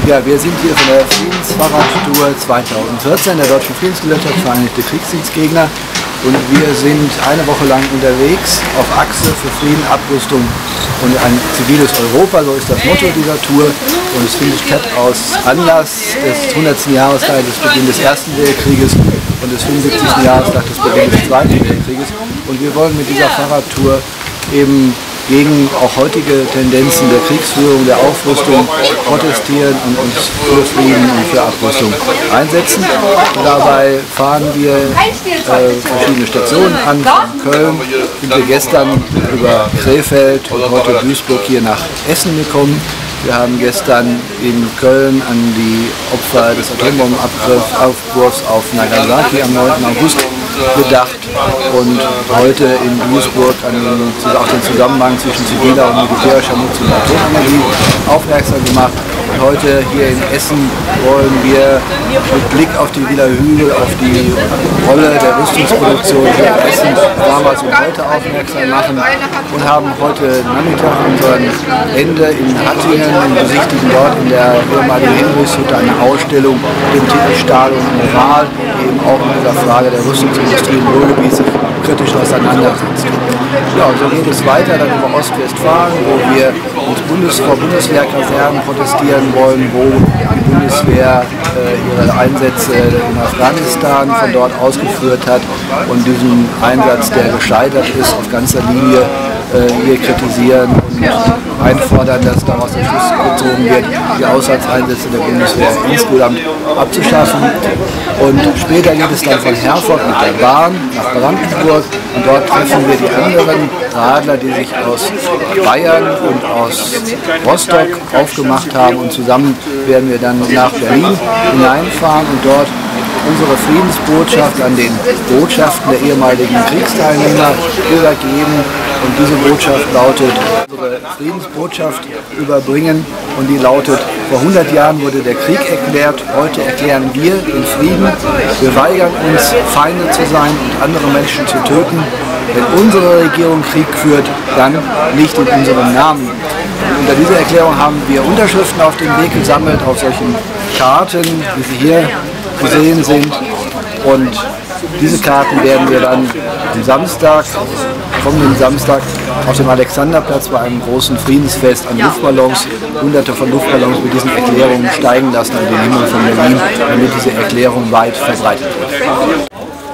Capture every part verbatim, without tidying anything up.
Ja, wir sind hier von der Friedensfahrradtour zweitausendvierzehn der Deutschen Friedensgesellschaft Vereinigte Kriegsdienstgegner, und wir sind eine Woche lang unterwegs auf Achse für Frieden, Abrüstung und ein ziviles Europa, so ist das Motto dieser Tour, und es findet statt aus Anlass des hundertsten Jahrestages des Beginns des Ersten Weltkrieges und des fünfundsiebzigsten Jahrestages des Beginns des Zweiten Weltkrieges, und wir wollen mit dieser Fahrradtour eben gegen auch heutige Tendenzen der Kriegsführung, der Aufrüstung protestieren und uns für Frieden und für Abrüstung einsetzen. Und dabei fahren wir äh, verschiedene Stationen an. Von Köln sind wir gestern über Krefeld und heute Duisburg hier nach Essen gekommen. Wir haben gestern in Köln an die Opfer des Atombombenaufwurfs auf Nagasaki am neunten August gedacht und heute in Duisburg an den, auch den Zusammenhang zwischen ziviler und militärischer Nutzung der Atomenergie aufmerksam gemacht. Und heute hier in Essen wollen wir mit Blick auf die Wieler Hügel, auf die Rolle der Rüstungsproduktion hier in Essen damals und heute aufmerksam machen und haben heute Nachmittag unseren Ende in Hattingen und besichtigen dort in der ehemaligen Hinrichshütte eine Ausstellung mit dem Titel Stahl und Moral, die eben auch mit dieser Frage der Rüstungsindustrie im Ruhrgebiet sich kritisch auseinandersetzt. Ja, und so geht es weiter dann über Ostwestfalen, wo wir uns Bundes vor Bundeswehrkasernen protestieren wollen, wo die Bundeswehr äh, ihre Einsätze in Afghanistan von dort ausgeführt hat und diesen Einsatz, der gescheitert ist, auf ganzer Linie äh, hier kritisieren und einfordern, dass daraus der Schluss gezogen wird, die Auslandseinsätze der Bundeswehr insgesamt abzuschaffen. Und später geht es dann von Herford mit der Bahn nach Brandenburg, und dort treffen wir die anderen Radler, die sich aus Bayern und aus Rostock aufgemacht haben, und zusammen werden wir dann nach Berlin hineinfahren und dort unsere Friedensbotschaft an den Botschaften der ehemaligen Kriegsteilnehmer übergeben. Und diese Botschaft lautet, unsere Friedensbotschaft überbringen, und die lautet: Vor hundert Jahren wurde der Krieg erklärt, heute erklären wir den Frieden. Wir weigern uns, Feinde zu sein und andere Menschen zu töten. Wenn unsere Regierung Krieg führt, dann nicht in unserem Namen. Und unter dieser Erklärung haben wir Unterschriften auf den Weg gesammelt, auf solchen Karten, wie sie hier zu sehen sind. Und diese Karten werden wir dann am Samstag, kommenden Samstag, auf dem Alexanderplatz bei einem großen Friedensfest an Luftballons, hunderte von Luftballons mit diesen Erklärungen steigen lassen in den Himmel von Berlin, damit diese Erklärung weit verbreitet wird.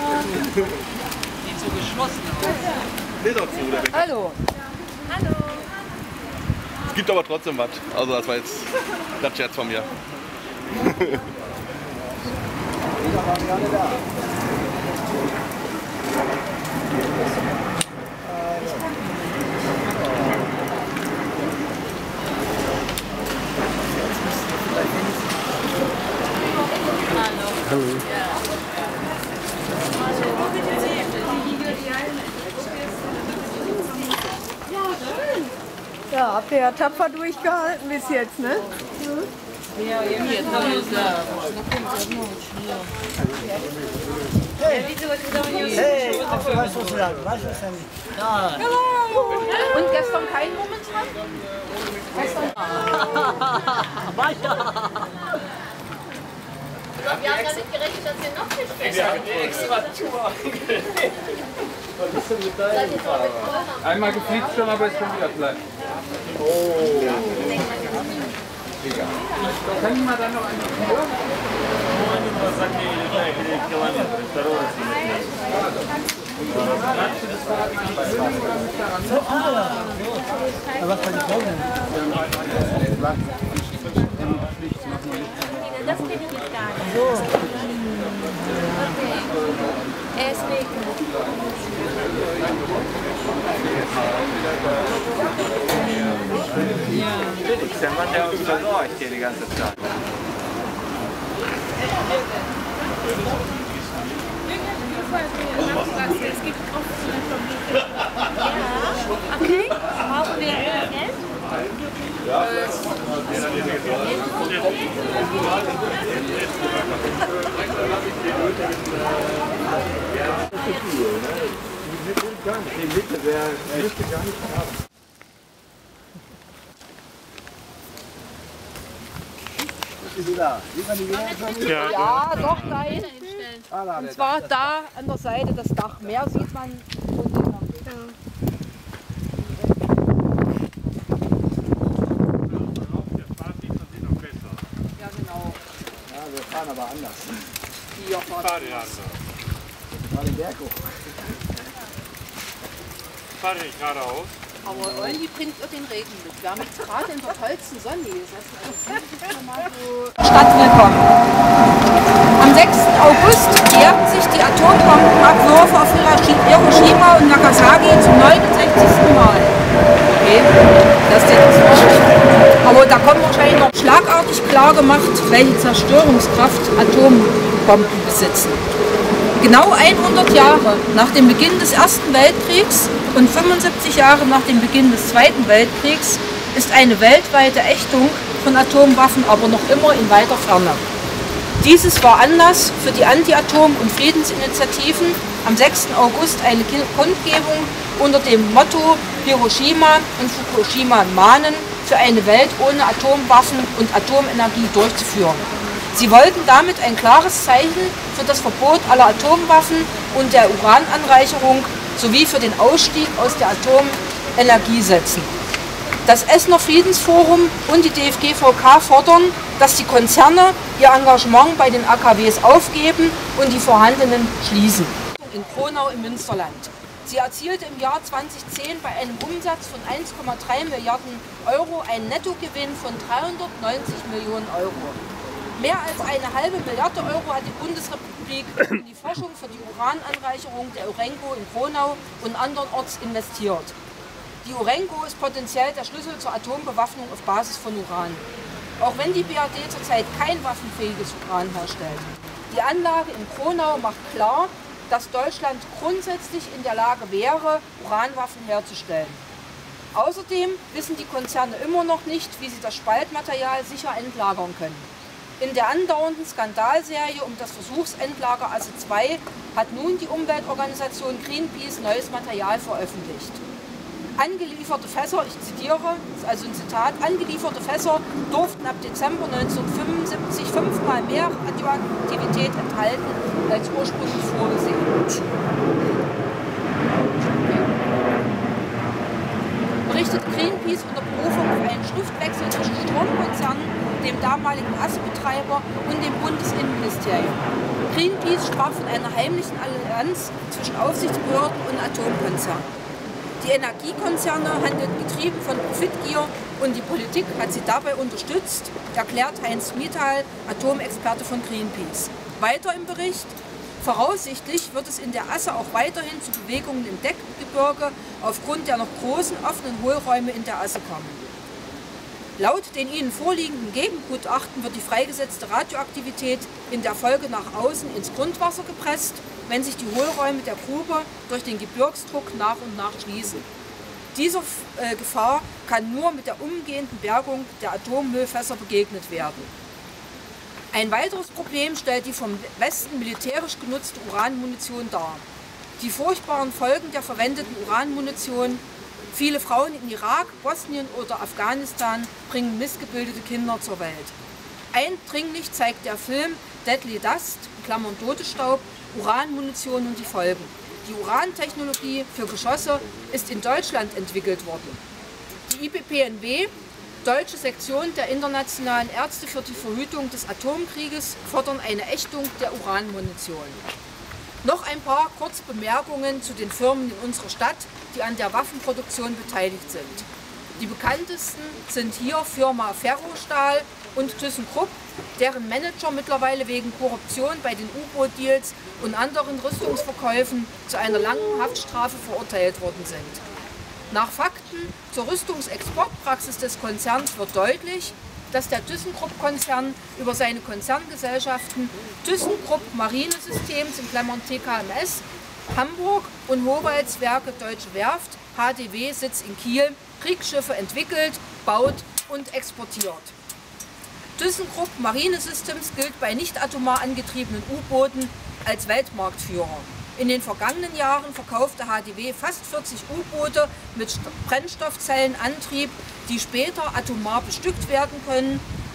Hallo. Hallo. Es gibt aber trotzdem was. Also das war jetzt das Scherz von mir. Ja, habt ihr ja tapfer durchgehalten bis jetzt, ne? Ja, irgendwie jetzt haben wir es da. Hey, hey, weißt du, was du sagst? Weißt du, was denn? Ja. Und gestern kein momentan? Gestern. Weiter. Wir haben damit gerechnet, dass ihr noch nicht besser habt. Extra Tour. Was ist denn mit deinem? Einmal gefliegt schon, aber ist schon wieder platt. Oh. Egal. Kann ich mal dann noch eine Tour? Was kann ich machen? Das kenne ich jetzt gar nicht. So. Okay. Es regnet. Ist der Mann, der uns versorgt hier die ganze Zeit. Es gibt oft so eine Familie. Ja. Okay. Brauchen wir Geld? Ja. Die Mitte wäre, ich wüsste gar nicht haben. Ist sie da? Sieht man die wieder? Ja, Ja, doch, da hinten. Ah, da, Und der zwar Dach. da an der Seite das Dach. Mehr sieht man von dem noch nicht. Ja, genau. Ja, wir fahren aber anders. Hier fahrt Fahr ich also. Wir fahren den Berg hoch. Fahr ich geradeaus. Aber Olli bringt ihr den Regen mit. Wir haben jetzt gerade in der tollsten Sonne. Das heißt, das ist mal so Stadt willkommen. Am sechsten August jährten sich die Atombombenabwürfe auf Hiroshima und Nagasaki zum neunundsechzigsten Mal. Okay, das ist jetzt nicht. Aber da kommt wahrscheinlich noch schlagartig klar gemacht, welche Zerstörungskraft Atombomben besitzen. Genau hundert Jahre nach dem Beginn des Ersten Weltkriegs und fünfundsiebzig Jahre nach dem Beginn des Zweiten Weltkriegs ist eine weltweite Ächtung von Atomwaffen aber noch immer in weiter Ferne. Dieses war Anlass für die Anti-Atom- und Friedensinitiativen am sechsten August eine Kundgebung unter dem Motto Hiroshima und Fukushima mahnen, für eine Welt ohne Atomwaffen und Atomenergie durchzuführen. Sie wollten damit ein klares Zeichen für das Verbot aller Atomwaffen und der Urananreicherung sowie für den Ausstieg aus der Atomenergie setzen. Das Essener Friedensforum und die D F G V K fordern, dass die Konzerne ihr Engagement bei den A K Ws aufgeben und die vorhandenen schließen. In Kronau im Münsterland. Sie erzielte im Jahr zweitausendzehn bei einem Umsatz von eins Komma drei Milliarden Euro einen Nettogewinn von dreihundertneunzig Millionen Euro. Mehr als eine halbe Milliarde Euro hat die Bundesrepublik in die Forschung für die Urananreicherung der Urenco in Kronau und andernorts investiert. Die Urenco ist potenziell der Schlüssel zur Atombewaffnung auf Basis von Uran. Auch wenn die B R D zurzeit kein waffenfähiges Uran herstellt. Die Anlage in Kronau macht klar, dass Deutschland grundsätzlich in der Lage wäre, Uranwaffen herzustellen. Außerdem wissen die Konzerne immer noch nicht, wie sie das Spaltmaterial sicher entlagern können. In der andauernden Skandalserie um das Versuchsendlager Asse zwei hat nun die Umweltorganisation Greenpeace neues Material veröffentlicht. Angelieferte Fässer, ich zitiere, das ist also ein Zitat, angelieferte Fässer durften ab Dezember neunzehnhundertfünfundsiebzig fünfmal mehr Radioaktivität enthalten als ursprünglich vorgesehen. Berichtet Greenpeace unter Berufung auf einen Schriftwechsel zwischen Stromkonzernen, dem damaligen Asse-Betreiber und dem Bundesinnenministerium. Greenpeace sprach von einer heimlichen Allianz zwischen Aufsichtsbehörden und Atomkonzernen. Die Energiekonzerne handeln getrieben von Profitgier und die Politik hat sie dabei unterstützt, erklärt Heinz Mittal, Atomexperte von Greenpeace. Weiter im Bericht: Voraussichtlich wird es in der Asse auch weiterhin zu Bewegungen im Deckgebirge aufgrund der noch großen offenen Hohlräume in der Asse kommen. Laut den ihnen vorliegenden Gegengutachten wird die freigesetzte Radioaktivität in der Folge nach außen ins Grundwasser gepresst, wenn sich die Hohlräume der Grube durch den Gebirgsdruck nach und nach schließen. Dieser äh, Gefahr kann nur mit der umgehenden Bergung der Atommüllfässer begegnet werden. Ein weiteres Problem stellt die vom Westen militärisch genutzte Uranmunition dar. Die furchtbaren Folgen der verwendeten Uranmunition: viele Frauen in Irak, Bosnien oder Afghanistan bringen missgebildete Kinder zur Welt. Eindringlich zeigt der Film Deadly Dust, in Klammern Todesstaub, Uranmunition und die Folgen. Die Urantechnologie für Geschosse ist in Deutschland entwickelt worden. Die I P P N W, Deutsche Sektion der Internationalen Ärzte für die Verhütung des Atomkrieges, fordern eine Ächtung der Uranmunition. Noch ein paar kurze Bemerkungen zu den Firmen in unserer Stadt, die an der Waffenproduktion beteiligt sind. Die bekanntesten sind hier Firma Ferrostahl und ThyssenKrupp, deren Manager mittlerweile wegen Korruption bei den U-Boot-Deals und anderen Rüstungsverkäufen zu einer langen Haftstrafe verurteilt worden sind. Nach Fakten zur Rüstungsexportpraxis des Konzerns wird deutlich, dass der ThyssenKrupp-Konzern über seine Konzerngesellschaften ThyssenKrupp Marinesystems in Klammern T K M S, Hamburg und Howaldswerke Deutsche Werft, H D W, Sitz in Kiel, Kriegsschiffe entwickelt, baut und exportiert. ThyssenKrupp Marinesystems gilt bei nicht atomar angetriebenen U-Booten als Weltmarktführer. In den vergangenen Jahren verkaufte H D W fast vierzig U-Boote mit Brennstoffzellenantrieb, die später atomar bestückt werden können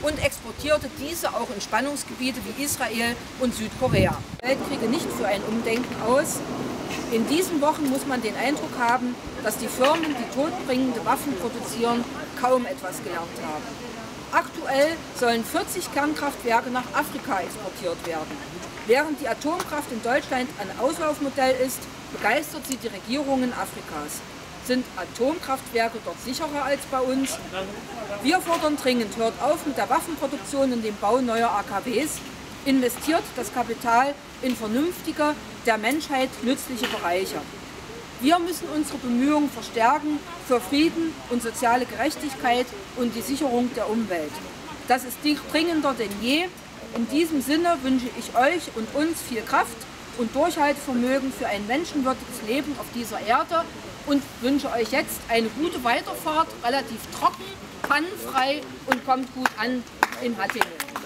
und exportierte diese auch in Spannungsgebiete wie Israel und Südkorea. Weltkriege nicht für ein Umdenken aus. In diesen Wochen muss man den Eindruck haben, dass die Firmen, die todbringende Waffen produzieren, kaum etwas gelernt haben. Aktuell sollen vierzig Kernkraftwerke nach Afrika exportiert werden. Während die Atomkraft in Deutschland ein Auslaufmodell ist, begeistert sie die Regierungen Afrikas. Sind Atomkraftwerke dort sicherer als bei uns? Wir fordern dringend, hört auf mit der Waffenproduktion und dem Bau neuer A K Ws, investiert das Kapital in vernünftige, der Menschheit nützliche Bereiche. Wir müssen unsere Bemühungen verstärken für Frieden und soziale Gerechtigkeit und die Sicherung der Umwelt. Das ist dringender denn je. In diesem Sinne wünsche ich euch und uns viel Kraft und Durchhaltevermögen für ein menschenwürdiges Leben auf dieser Erde und wünsche euch jetzt eine gute Weiterfahrt, relativ trocken, pannenfrei und kommt gut an in Hattingen.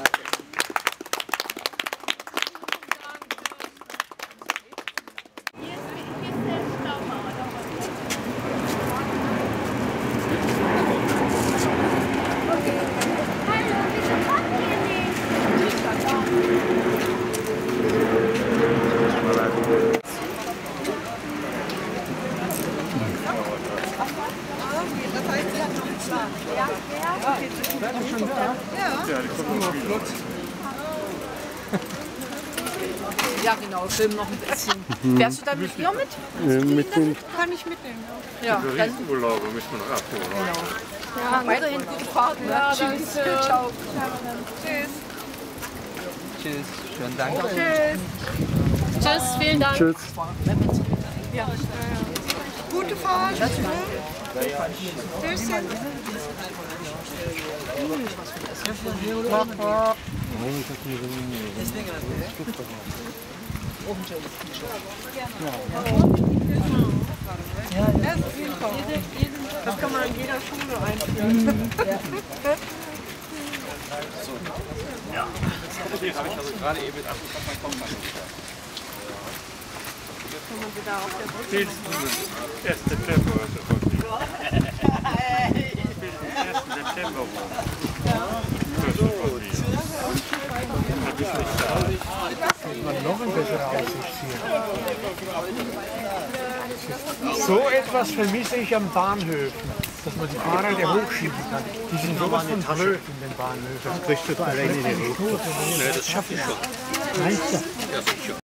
Ja, genau, film noch ein bisschen. Mhm. Fährst du da mit ihr mit? Äh, mit dem Kann ich mitnehmen. Ja, dann Urlauber müssen wir noch abholen. genau. Ja, weiterhin gute Fahrt. Ja, tschüss. Ciao. Tschüss. Tschüss, schönen Dank. Tschüss. Tschüss, vielen Dank. Tschüss. Ja. Gute Fahrt. Tschüss. Das kann man in jeder Schule einführen. Ja. Das habe ich also gerade eben mit abgefragt, mein Kopf Kann man sie da auf der Brust ersten September. ersten September. Noch ein besserer Aussicht hier. So etwas vermisse ich am Bahnhöfen, dass man die Fahrräder hochschieben kann. Die sind sowas von blöd in den Bahnhöfen. Das kriegst du alleine nicht. das schaffe ich schon. Meinst du? Ja, sicher.